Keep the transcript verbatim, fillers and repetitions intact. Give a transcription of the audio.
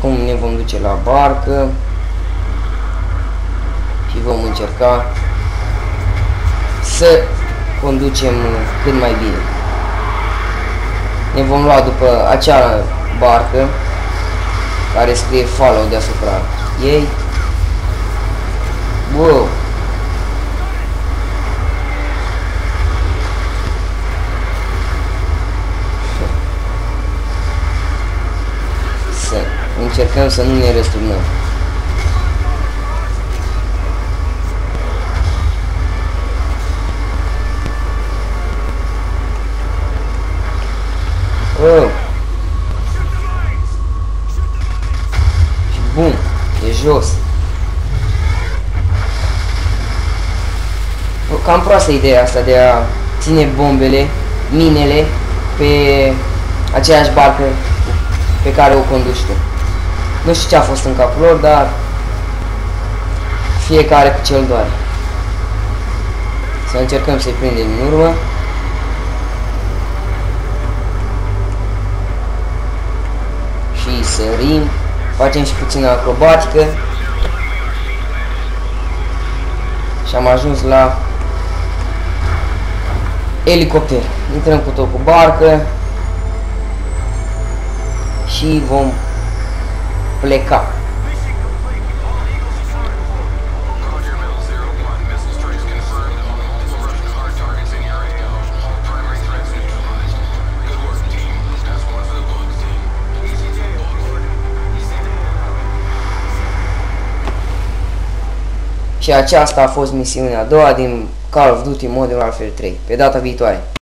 Acum ne vom duce la barcă și vom încerca să conducem cât mai bine. Ne vom lua după acea barcă care scrie follow deasupra ei. Wow! Să încercăm să nu ne răsturnăm. Oh. Și bum, e jos. Cam proastă ideea asta de a ține bombele, minele pe aceeași barcă pe care o conduci tu. Nu știu ce a fost în capul lor, dar fiecare cu ce-l doare. Să încercăm să-i prindem în urmă. Și sărim, facem și puțină acrobatică. Și am ajuns la elicopter. Intrăm cu tot cu barcă și vom pleca. Și aceasta a fost misiunea a doua din Call of Duty Modern Warfare trei. Pe data viitoare!